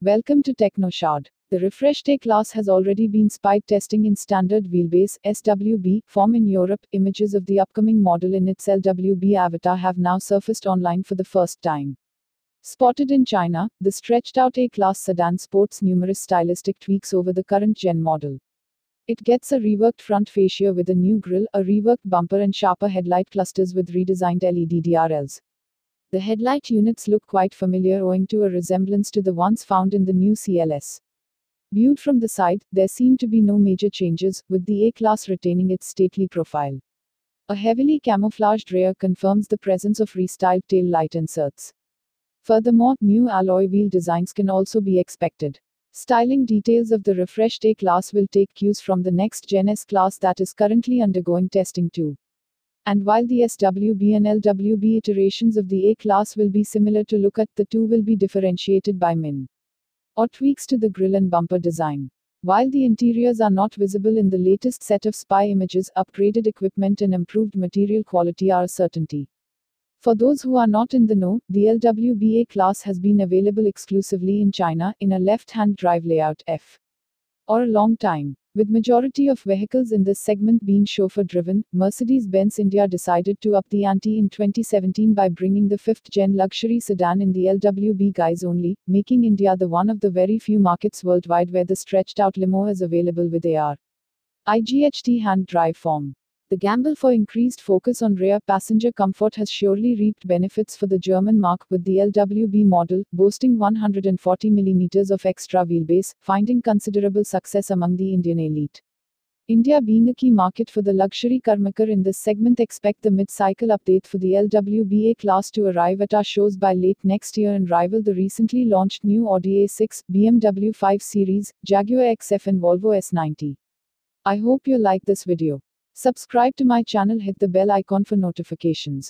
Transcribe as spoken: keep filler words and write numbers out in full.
Welcome to TechnoShard. The refreshed E-class has already been Spied testing in standard wheelbase S W B form in Europe. Images of the upcoming model in its L W B avatar have now surfaced online for the first time. Spotted in China, the stretched-out E-class sedan sports numerous stylistic tweaks over the current gen model. It gets a reworked front fascia with a new grille, a reworked bumper and sharper headlight clusters with redesigned L E D D R Ls. The headlight units look quite familiar owing to a resemblance to the ones found in the new C L S. Viewed from the side, there seem to be no major changes, with the E-class retaining its stately profile. A heavily camouflaged rear confirms the presence of restyled tail light inserts. Furthermore, new alloy wheel designs can also be expected. Styling details of the refreshed E-class will take cues from the next-gen S-class that is currently undergoing testing too. And while the S W B and L W B iterations of the E-class will be similar to look at, the two will be differentiated by min or tweaks to the grille and bumper design. While the interiors are not visible in the latest set of spy images, upgraded equipment and improved material quality are a certainty. For those who are not in the know, the L W B E-class has been available exclusively in China, in a left-hand drive layout F. or a long time. With majority of vehicles in this segment being chauffeur-driven, Mercedes-Benz India decided to up the ante in twenty seventeen by bringing the fifth-gen luxury sedan in the L W B guise only, making India the one of the very few markets worldwide where the stretched-out limo is available with A R I G H T hand drive form. The gamble for increased focus on rear passenger comfort has surely reaped benefits for the German marque, with the L W B model, boasting one hundred forty millimeters of extra wheelbase, finding considerable success among the Indian elite. India being a key market for the luxury carmaker in this segment, expect the mid-cycle update for the L W B E-class to arrive at our shows by late next year and rival the recently launched new Audi A six, B M W five Series, Jaguar X F and Volvo S ninety. I hope you like this video. Subscribe to my channel, hit the bell icon for notifications.